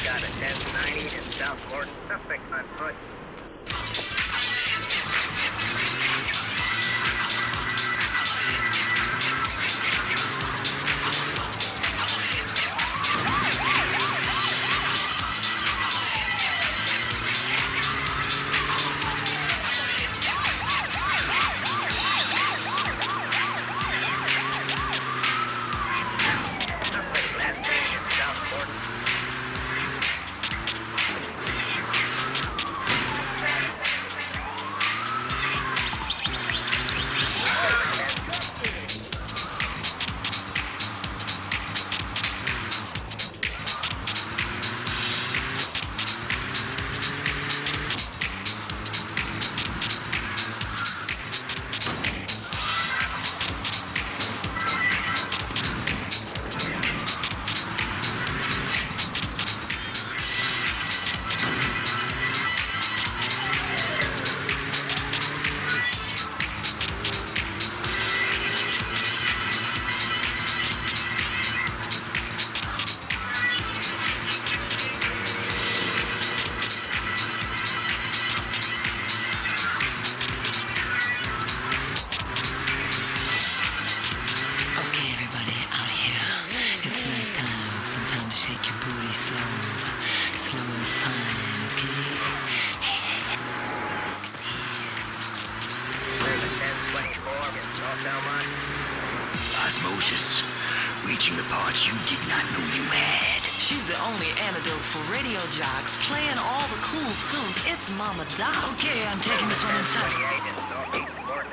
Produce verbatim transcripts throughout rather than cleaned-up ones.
got a ten ninety in South Gordon. Suspect on foot. Shake your booty slow, slow and fine, okay? There's a ten twenty-four in South Almont. Osmosis, reaching the parts you did not know you had. She's the only antidote for radio jocks, playing all the cool tunes. It's Mama Doc. Okay, I'm taking this one inside. twenty-eight in Northeast Gordon.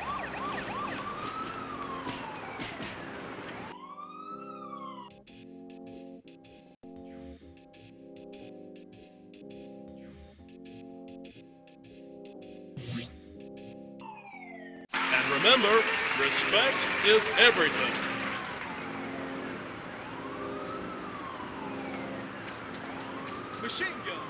And remember, respect is everything. Machine gun.